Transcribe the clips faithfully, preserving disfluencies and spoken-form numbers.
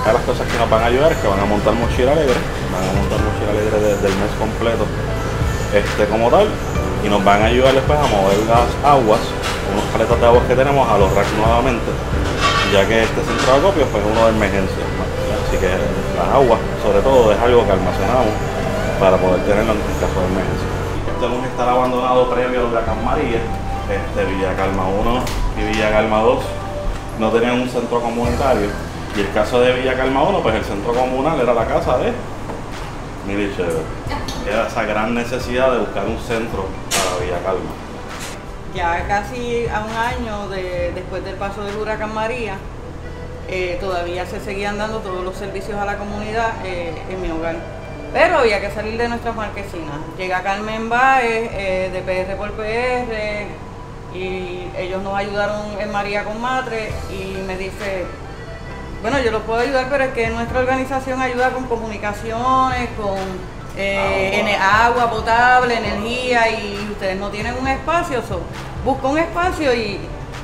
Una de las cosas que nos van a ayudar es que van a montar mochila alegre, van a montar mochila alegre desde el mes completo este, como tal, y nos van a ayudar después a mover las aguas, unos paletas de aguas que tenemos a los racks nuevamente, ya que este centro de acopio fue uno de emergencia, así que las aguas sobre todo es algo que almacenamos para poder tenerlo en caso de emergencia. Este es un estar abandonado previo al huracán María. Este, Villa Calma uno y Villa Calma dos no tenían un centro comunitario, y el caso de Villa Calma uno, pues el centro comunal era la casa de Mili Chévere. Era esa gran necesidad de buscar un centro para Villa Calma. Ya casi a un año de, después del paso del huracán María, eh, todavía se seguían dando todos los servicios a la comunidad eh, en mi hogar. Pero había que salir de nuestras marquesinas. Llega Carmen Báez, eh, de P R por P R, y ellos nos ayudaron en María con Matre, y me dice, bueno, yo los puedo ayudar, pero es que nuestra organización ayuda con comunicaciones, con eh, agua. agua potable, energía, y ustedes no tienen un espacio, so, busca un espacio y,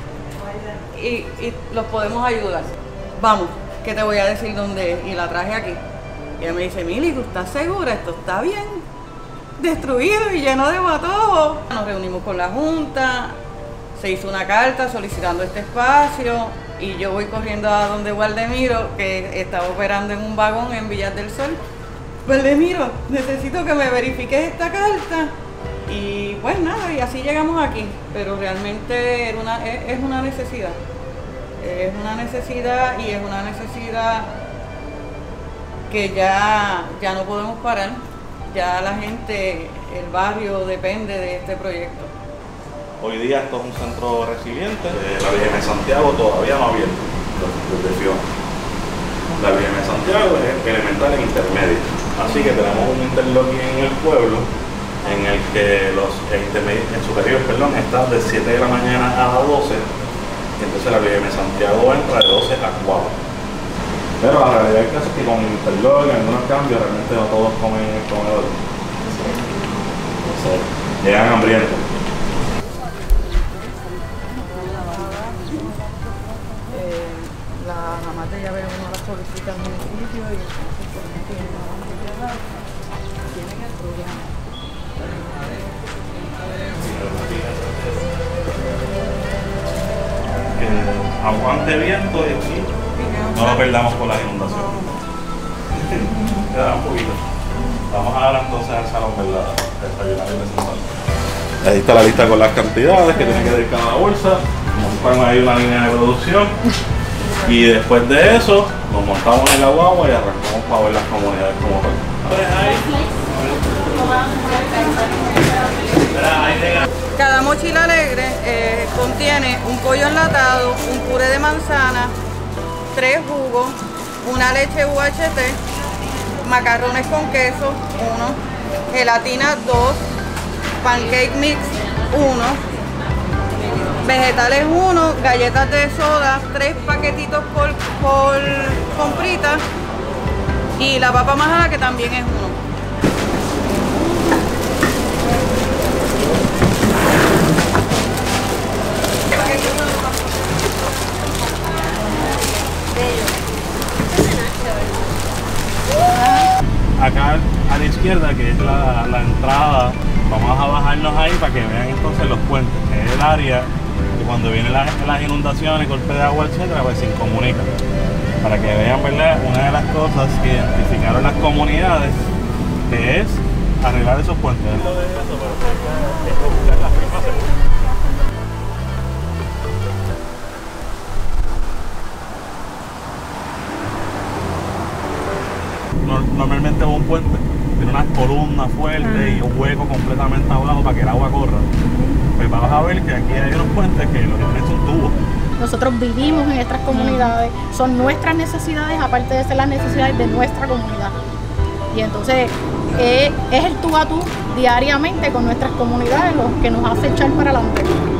y, y los podemos ayudar. Vamos, que te voy a decir dónde, y la traje aquí. Y ella me dice, Mili, ¿tú estás segura? Esto está bien destruido y lleno de matojos. Nos reunimos con la Junta, se hizo una carta solicitando este espacio, y yo voy corriendo a donde Waldemiro, que estaba operando en un vagón en Villas del Sol. Waldemiro, necesito que me verifiques esta carta. Y pues nada, y así llegamos aquí. Pero realmente era una, es, es una necesidad. Es una necesidad y es una necesidad que ya, ya no podemos parar. Ya la gente, el barrio depende de este proyecto. Hoy día esto es un centro resiliente. Eh, la Virgen de Santiago todavía no ha abierto desde Fiona. La Virgen de Santiago es elemental e intermedia. Así que tenemos un interlock en el pueblo en el que los, el, el superior perdón, está de siete de la mañana a las doce. Y entonces la Virgen de Santiago entra de doce a cuatro. Pero la realidad es que con interlock, algunos cambios, realmente no todos comen en el comedor. Entonces, llegan hambrientos. La mamá de llave uno la solicita al municipio y tienen el programa. Que aguante viento y aquí no lo perdamos por las inundaciones. Queda un poquito. Vamos a dar entonces al salón, ¿verdad? Desayunar y desayunar. Ahí está la lista con las cantidades que tiene que dedicar a la bolsa. Montamos ahí una línea de producción. Y después de eso, nos montamos en la guagua y arrancamos para ver las comunidades como tal. Cada mochila alegre eh, contiene un pollo enlatado, un puré de manzana, tres jugos, una leche U H T, macarrones con queso, uno, gelatina dos, pancake mix, uno, vegetales uno, galletas de soda, tres paquetitos por, por comprita, y la papa majada, que también es uno. Acá a la izquierda, que es la, la entrada, vamos a bajarnos ahí para que vean entonces los puentes, que es el área que cuando vienen las, las inundaciones, golpe de agua, etcétera, pues se incomunica. Para que vean, ¿verdad?, una de las cosas que identificaron las comunidades, que es arreglar esos puentes. Lo de eso, pero es buscar las firmas seguras. Normalmente un puente tiene unas columnas fuertes y un hueco completamente abajo para que el agua corra. Pues vas a ver que aquí hay unos puentes que lo que tienen son tubos. Nosotros vivimos en estas comunidades, son nuestras necesidades, aparte de ser las necesidades de nuestra comunidad. Y entonces eh, es el tú a tú diariamente con nuestras comunidades lo que nos hace echar para adelante.